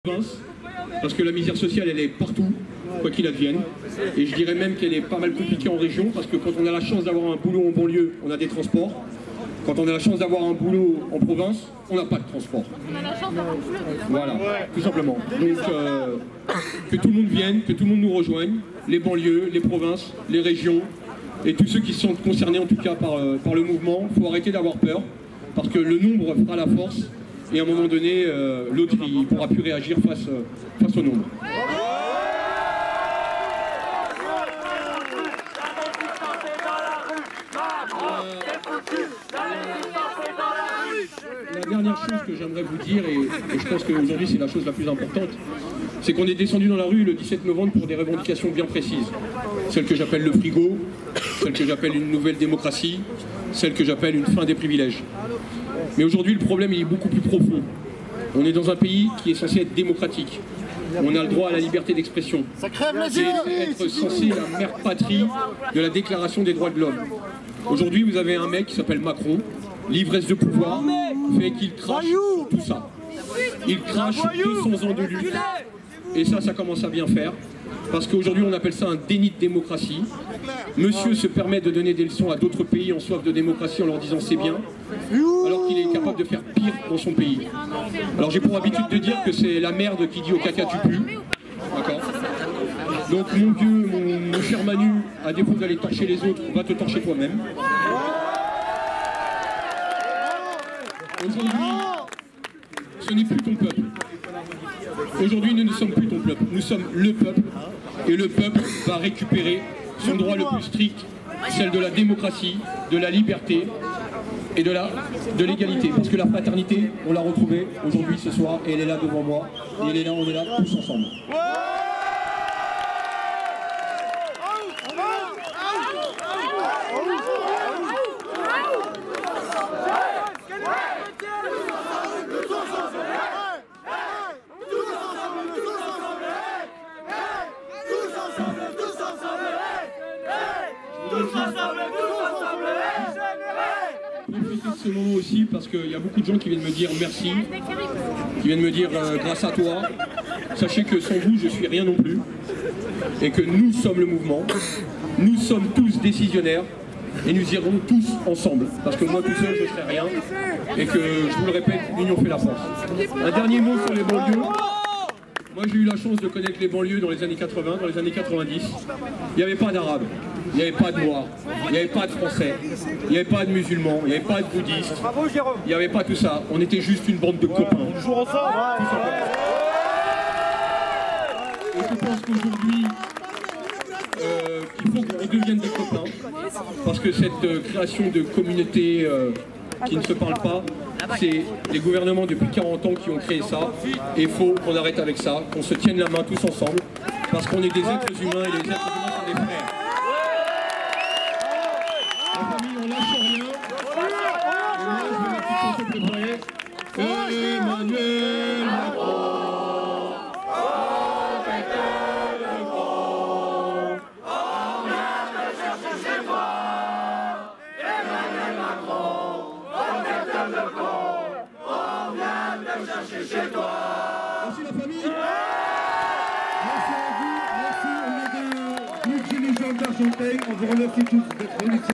Parce que la misère sociale elle est partout, quoi qu'il advienne, et je dirais même qu'elle est pas mal compliquée en région, parce que quand on a la chance d'avoir un boulot en banlieue, on a des transports. Quand on a la chance d'avoir un boulot en province, on n'a pas de transport. On a la chance d'avoir un boulot. Voilà, tout simplement. Donc que tout le monde vienne, que tout le monde nous rejoigne, les banlieues, les provinces, les régions, et tous ceux qui sont concernés en tout cas par le mouvement. Il faut arrêter d'avoir peur, parce que le nombre fera la force. Et à un moment donné, l'autre il ne pourra plus réagir face au nombre. La dernière chose que j'aimerais vous dire, et je pense qu'aujourd'hui c'est la chose la plus importante, c'est qu'on est descendu dans la rue le 17 novembre pour des revendications bien précises. Celle que j'appelle le frigo, celle que j'appelle une nouvelle démocratie, celle que j'appelle une fin des privilèges. Mais aujourd'hui, le problème il est beaucoup plus profond. On est dans un pays qui est censé être démocratique. On a le droit à la liberté d'expression. C'est être censé la mère patrie de la Déclaration des droits de l'homme. Aujourd'hui, vous avez un mec qui s'appelle Macron, l'ivresse de pouvoir fait qu'il crache tout ça. Il crache 200 ans de lutte. Et ça commence à bien faire. Parce qu'aujourd'hui, on appelle ça un déni de démocratie. Monsieur se permet de donner des leçons à d'autres pays en soif de démocratie en leur disant c'est bien, alors qu'il est capable de faire pire dans son pays. Alors j'ai pour habitude de dire que c'est la merde qui dit au caca tu pues. D'accord ? Donc mon vieux, mon cher Manu, à défaut d'aller torcher les autres, va te torcher toi-même. Aujourd'hui, ce n'est plus ton peuple. Aujourd'hui, nous ne sommes plus ton peuple, nous sommes le peuple. Et le peuple va récupérer son droit le plus strict, celle de la démocratie, de la liberté et de l'égalité. Parce que la fraternité, on l'a retrouvée aujourd'hui, ce soir, et elle est là devant moi. Et elle est là, on est là tous ensemble. Profitez de ce moment aussi parce qu'il y a beaucoup de gens qui viennent me dire merci, qui viennent me dire grâce à toi. Sachez que sans vous je suis rien non plus et que nous sommes le mouvement, nous sommes tous décisionnaires et nous irons tous ensemble parce que moi tout seul je ne serai rien et que je vous le répète, l'union fait la force. Un dernier mot sur les banlieues. Moi j'ai eu la chance de connaître les banlieues dans les années 80, dans les années 90. Il n'y avait pas d'arabes, il n'y avait pas de noirs, il n'y avait pas de français, il n'y avait pas de musulmans, il n'y avait pas de bouddhistes, il n'y avait pas tout ça. On était juste une bande de copains. On joue ensemble. Et je pense qu'aujourd'hui, il faut qu'on devienne des copains, parce que cette création de communautés qui ne se parlent pas, c'est les gouvernements depuis 40 ans qui ont créé ça, et il faut qu'on arrête avec ça, qu'on se tienne la main tous ensemble, parce qu'on est des êtres humains, et les êtres humains sont des frères. La famille, on lâche rien, et moi je vais la petite chanson préparée. Emmanuel Macron, on pète le gros, on vient te chercher chez toi. Emmanuel Macron, on pète le gros, on vient te chercher chez toi. Merci la famille. Merci à vous, merci au nom de Luc Gilles Jean d'Argenteuil, on vous remercie tous d'être venus.